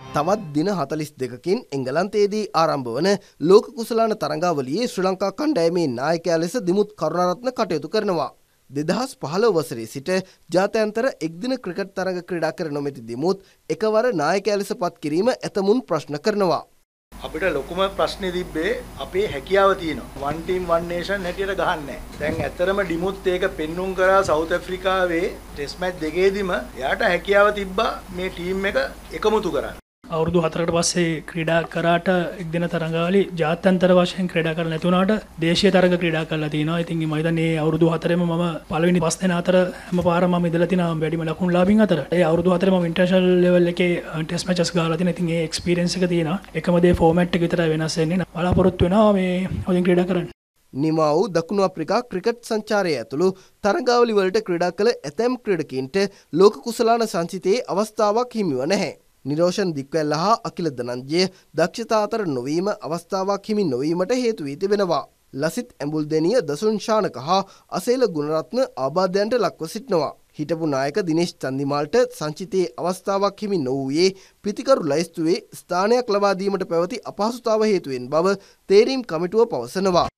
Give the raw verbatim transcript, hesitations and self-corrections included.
තවත් දින හතළිස් දෙකකින් එංගලන්තයේදී ආරම්භ වන ලෝක කුසලාන තරඟාවලියේ ශ්‍රී ලංකා කණ්ඩායමේ නායකයා ලෙස දිමුත් කරුණාරත්න කටයුතු කරනවා. දෙදහස් පහළොව වසරේ සිට ජාත්‍යන්තර එක්දින ක්‍රිකට් තරඟ ක්‍රීඩා කර නොමැති දිමුත් එකවර නායකයා ලෙස පත් කිරීම ඇතමුන් ප්‍රශ්න කරනවා. අපිට ලොකුම ප්‍රශ්නේ තිබ්බේ අපේ හැකියාව තියෙනවා. වන් ටීම් වන් නේෂන් හැටියට ගහන්නේ. දැන් ඇත්තරම ඩිමුත් ඒක පෙන්눔 කරා සවුත් ඇෆ්‍රිකාවේ ටෙස්ට් මැච් දෙකේදීම එයාට හැකියාව තිබ්බා මේ ටීම් එක එකමුතු කරන්න. අවුරුදු හතරකට පස්සේ ක්‍රීඩා කරාට එක්දින තරඟාවලි ජාත්‍යන්තර වශයෙන් ක්‍රීඩා කරලා නැති වුණාට දේශීය තරඟ ක්‍රීඩා කරලා තිනවා. ඉතින් මම හිතන්නේ අවුරුදු හතරෙම මම පළවෙනි පස් දෙනා අතර හැම පාරම මම ඉඳලා තිනවා වැඩිම ලකුණු ලාභින් අතර. ඒ අවුරුදු හතරෙම මම ඉන්ටර්නැෂනල් ලෙවල් එකේ ටෙස්ට් මැචස් ගහලා තිනවා. ඉතින් ඒ එක්ස්පීරියන්ස් එක තියෙනවා. එකම දේ ෆෝමැට් එක විතරයි වෙනස් වෙන්නේ. බලාපොරොත්තු වෙනවා මේ හොඳින් ක්‍රීඩා කරන්න. නිමා වූ දකුණු අප්‍රිකා ක්‍රිකට් සංචාරය ඇතුළු තරඟාවලි වලට ක්‍රීඩා කළ ඇතැම් ක්‍රීඩකීන්ට ලෝක කුසලාන සංචිතයේ අවස්ථාවක් හිමිව නැහැ. නිරෝෂන් දික්වැල්ල හා අකිල දනන්ජය දක්ෂතා අතර නොවීම අවස්ථාවක් හිමි නොවීමට හේතු වී තිබෙනවා. ලසිත් ඇඹුල්දෙනිය දසුන් ශානක හා අසේල ගුණරත්න ආබාධයන්ට ලක්ව සිටිනවා. හිටපු නායක දිනේෂ් චන්දිමාල්ට සංචිතයේ අවස්ථාවක් හිමි නොවූයේ පිතිකරු ලැයිස්තුවේ ස්ථානයක් ලබා දීමට පැවති අපහසුතාව හේතුවෙන් බව තේරීම් කමිටුව පවසනවා.